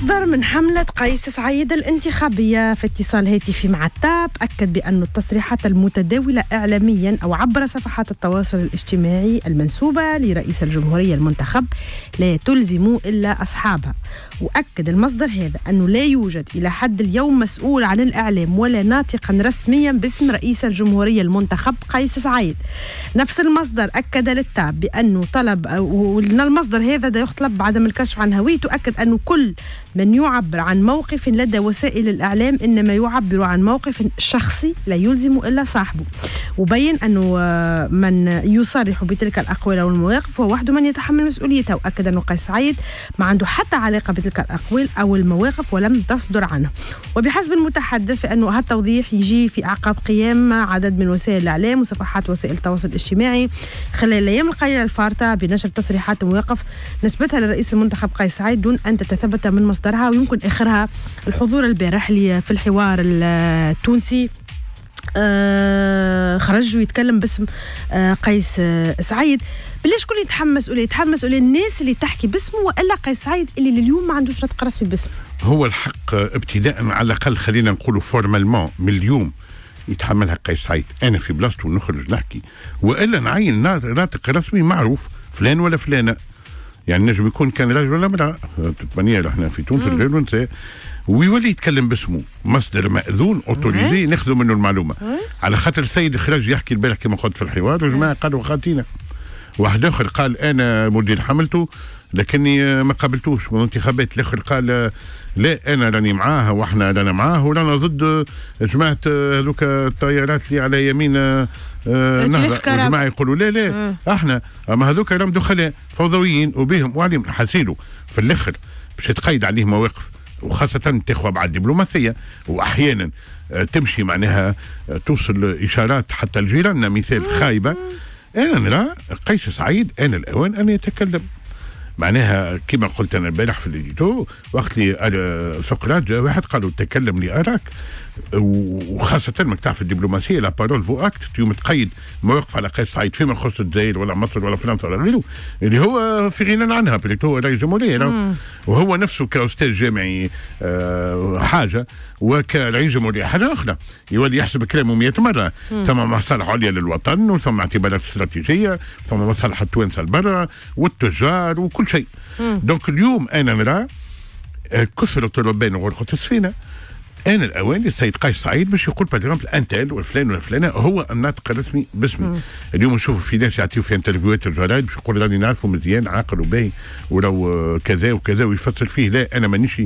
مصدر من حملة قيس سعيد الانتخابية في اتصال هاتفي مع التاب أكد بأن التصريحات المتداولة إعلاميا أو عبر صفحات التواصل الاجتماعي المنسوبة لرئيس الجمهورية المنتخب لا تلزم إلا أصحابها. وأكد المصدر هذا أنه لا يوجد إلى حد اليوم مسؤول عن الإعلام ولا ناطقا رسميا باسم رئيس الجمهورية المنتخب قيس سعيد. نفس المصدر أكد للتاب بأنه طلب وأن المصدر هذا يطلب بعدم الكشف عن هويته. أكد أنه كل من يعبر عن موقف لدى وسائل الإعلام إنما يعبر عن موقف شخصي لا يلزم إلا صاحبه. وبين أنه من يصرح بتلك الأقوال أو المواقف هو وحده من يتحمل مسؤوليته. وأكد أنه قيس سعيد ما عنده حتى علاقة بتلك الأقوال أو المواقف ولم تصدر عنه. وبحسب المتحدث فإنه هالتوضيح يجي في أعقاب قيام عدد من وسائل الإعلام وصفحات وسائل التواصل الاجتماعي خلال الأيام القليلة الفارطة بنشر تصريحات ومواقف نسبتها لرئيس المنتخب قيس سعيد دون أن تتثبت من مصدرها. ويمكن آخرها الحضور البارح لي في الحوار التونسي خرج ويتكلم باسم قيس سعيد. بالله شكون يتحمس ولا يتحمس ولا الناس اللي تحكي باسمه وإلا قيس سعيد اللي لليوم ما عندوش نطق رسمي باسمه؟ هو الحق ابتداء على الأقل خلينا نقولوا فورمالمون من اليوم يتحملها قيس سعيد. أنا في بلاصته نخرج نحكي وإلا نعين ناطق رسمي معروف فلان ولا فلانة، يعني نجم يكون كان راجل ولا امرأة تتمنيا احنا في تونس الرجال ونساء ويولي يتكلم باسمه مصدر مأذون اوتوريزي ناخذ منه المعلومة. على خاطر السيد خرج يحكي البارح كما قلت في الحوار وجماعة قالوا خاطينا. واحد اخر قال انا مدير حملته لكني ما قابلتوش من الانتخابات. الاخر قال لا انا راني معاه واحنا رانا معاه ورانا ضد جماعه هذوك الطيارات اللي على يمين نهضه. الجماعه يقولوا لا احنا اما هذوك راهم دخلاء فوضويين وبهم وعليهم حسيلوا في الاخر باش تقيد عليه مواقف وخاصه تاخذ بعد دبلوماسيه واحيانا تمشي معناها توصل اشارات حتى لجيراننا مثال خايبه. انا نرى قيس سعيد انا الاوان ان يتكلم معناها كما قلت انا البارح في الإيديتو وقت لي سقراط جاء واحد قالوا تكلم لي اراك وخاصه ما تعرف الدبلوماسيه لا بارول فو اكت يوم تقيد مواقف على قيس سعيد فيما يخص الجزائر ولا مصر ولا فرنسا ولا غيره اللي هو في غنى عنها هو رئيس جمهوريه وهو نفسه كاستاذ جامعي حاجه وكرئيس جمهوريه حاجه اخرى يولي يحسب كلامه 100 مره. ثم مصالح عليا للوطن وثم اعتبارات استراتيجيه ثم مصالح التوانسه البرة والتجار وكل شيء. دونك اليوم انا نرى كثرة الربان وغرقة السفينه. أنا الأوان السيد قيس سعيد باش يقول باغ أنتل والفلان والفلانة هو الناطق الرسمي باسمي. اليوم نشوفوا في ناس يعطيو في انترفيوهات الجرايد باش يقول راني نعرفه مزيان عاقل وباهي ولو كذا وكذا ويفصل فيه. لا أنا مانيش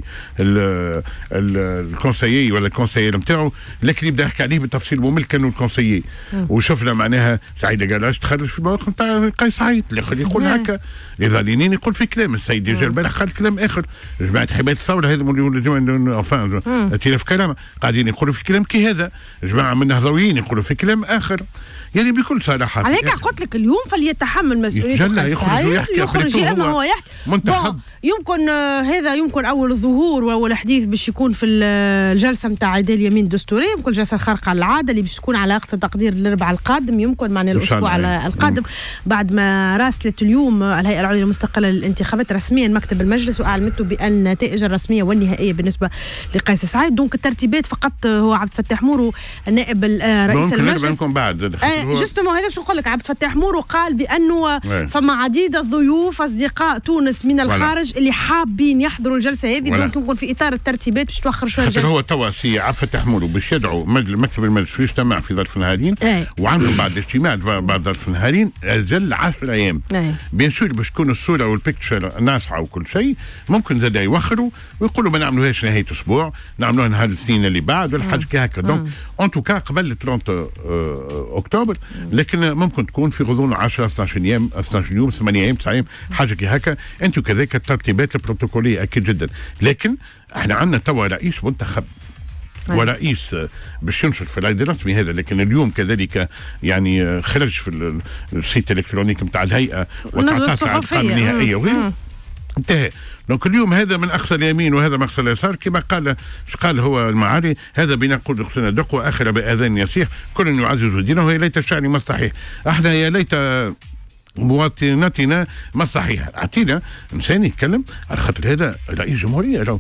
الكونسيي ولا الكونسيير نتاعو لكن يبدا يحكي عليه بالتفصيل ممل كانوا الكونسيي. وشفنا معناها سعيد قالاش تخرج في المواقف نتاع قيس سعيد الاخر يقول هكا إذا لينين يقول في كلام السيد جا البارح قال كلام آخر. جماعة حماية الثورة هذا كلام قاعدين يقولوا في كلام كي هذا جماعه من النهضويين يقولوا في كلام اخر يعني بكل صراحه. عليك قلت لك اليوم فليتحمل مسؤوليته يخرج يا اما هو يحكي منتخب. يمكن هذا يمكن اول ظهور واول حديث باش يكون في الجلسه نتاع عداء اليمين الدستوري يمكن جلسه خارقه العاده اللي باش تكون على اقصى تقدير الاربعاء القادم يمكن معناها الاسبوع القادم بعد ما راسلت اليوم الهيئه العليا المستقله للانتخابات رسميا مكتب المجلس واعلنته بان النتائج الرسميه والنهائيه بالنسبه لقيس سعيد. دونك الترتيبات فقط هو عبد الفتاح مورو النائب رئيس المجلس جوستومون هذا باش نقول لك. عبد الفتاح مورو قال بانه فما عديد الضيوف اصدقاء تونس من الخارج اللي حابين يحضروا الجلسه هذه. دونك يمكن في اطار الترتيبات باش توخر شويه الجلسه. هو توا سي عبد الفتاح مورو باش يدعو مكتب المجلس يجتمع في ظرف نهارين وعندهم بعد اجتماع بعد ظرف نهارين اجل 10 ايام. بيان سور باش تكون الصوره والبيكتشر ناصعه وكل شيء ممكن زاد يوخروا ويقولوا ما نعملوهاش نهايه اسبوع نعملوها نهار الاثنين اللي بعد ولا حاجه هكا. دونك ان توكا قبل 30 اكتوبر لكن ممكن تكون في غضون 10 12 يوم 12 يوم 8 ايام 9 ايام حاجه هكا. انتم كذلك الترتيبات البروتوكوليه اكيد جدا. لكن احنا عندنا توا رئيس منتخب ورئيس باش ينشر في العيد الرسمي هذا. لكن اليوم كذلك يعني خرج في السيت الالكترونيك نتاع الهيئه وتعطى على القائمه النهائيه وغيره انتهى. دونك اليوم هذا من اقصى اليمين وهذا من اقصى اليسار كما قال هو المعالي هذا بنقول قصنا دق واخر باذان يصيح كل يعزز دينه ويا ليت الشعر مستحيح. احنا يا ليت مواطنتنا ما صحيحه. اعطينا انسان يتكلم، على خاطر هذا رئيس جمهوريه،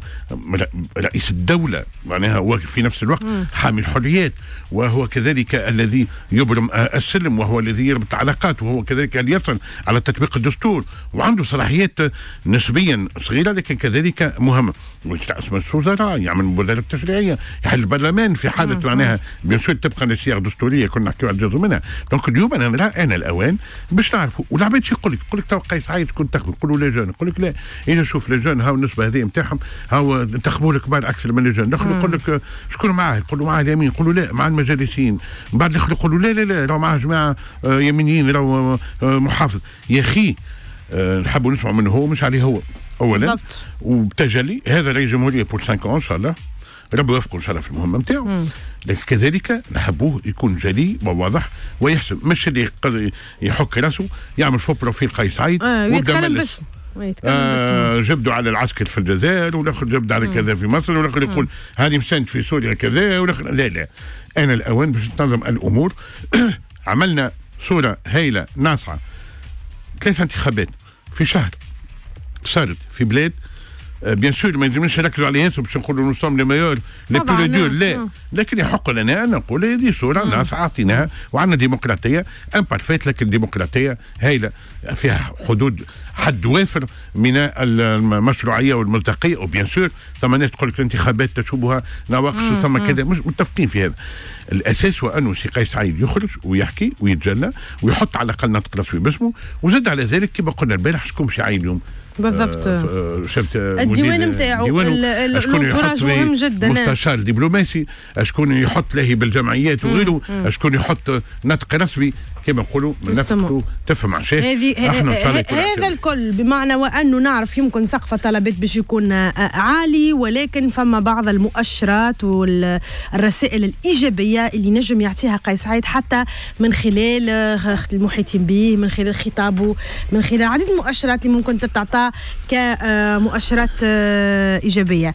رئيس الدوله، معناها هو في نفس الوقت حامي الحريات، وهو كذلك الذي يبرم السلم، وهو الذي يربط العلاقات، وهو كذلك اللي يصل على تطبيق الدستور، وعنده صلاحيات نسبيا صغيره لكن كذلك مهمه. يرأس مجلس الوزراء، يعمل مبادرات تشريعيه، يحل البرلمان في حاله معناها بيان سور طبقا للصيغ الدستوريه كنا نحكيو على جزء منها. دونك اليوم انا نرى انا الاوان باش نعرفوا. والعباد شو يقول لك تو قيس سعيد تكون تخبر، نقولوا لي جون، يقول لك لا، اذا شوف لي جون هاو النسبه هذه نتاعهم هاو انتخبوا الكبار اكثر من لي جون. دخلوا يقول لك شكون معاه، يقولوا معاه اليمين، يقولوا لا مع المجالسين، من بعد الاخر يقولوا لا لا لا راهو معاه جماعه يمينيين، راهو محافظ. يا اخي نحبوا نسمع منه هو مش عليه هو اولا، وبتجلي هذا رئيس جمهوريه بور 5 ان شاء الله، ربي يوفقه ان شاء الله في المهمه نتاعو. لكن كذلك نحبوه يكون جلي وواضح ويحسب، مش اللي يحك راسه يعمل فوق بروفيل قيس سعيد ويتكلم باسمه، جبدوا على العسكر في الجزائر، والاخر جبد على كذا في مصر، والاخر يقول هذه مساند في سوريا كذا، والاخر لا لا. انا الاوان باش تنظم الامور. عملنا صوره هايله ناصعه، 3 انتخابات في شهر صارت في بلاد بيان سور ما يلزمناش نركزوا على ياسر باش نقولوا نو سوم لي ميور لي بلو دور، لا، لكن يحق لنا ان نقول هذه صوره ناس عاطيناها، وعندنا ديمقراطيه امبارفيت، لكن ديمقراطيه هايله فيها حدود حد وافر من المشروعيه والمصداقيه. وبيان سور ثم ناس تقول لك الانتخابات تشوبها نواقص وثم كذا، مش متفقين في هذا. الاساس هو انه سي قيس سعيد يخرج ويحكي ويتجلى ويحط على الاقل نطق رسمي باسمه، وزاد على ذلك كما قلنا البارح شكون باش يعين اليوم بالضبط الديوان نتاعو، شكون يحط مهم جدا مستشار دبلوماسي، شكون يحط له بالجمعيات وغيره، شكون يحط نطق رسمي كما نقولوا من نفسه تفهم عشان هذا الكل، بمعنى وانه نعرف يمكن سقف الطلبات باش يكون عالي، ولكن فما بعض المؤشرات والرسائل الايجابيه اللي نجم يعطيها قيس سعيد حتى من خلال المحيطين به، من خلال خطابه، من خلال عديد المؤشرات اللي ممكن تتعطى كمؤشرات ايجابيه.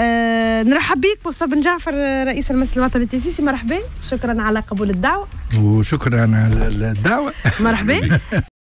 نرحب بك مصطفى بن جعفر رئيس المجلس الوطني التأسيسي، مرحبا، شكرا على قبول الدعوه. وشكرا على الدعوه. مرحبا.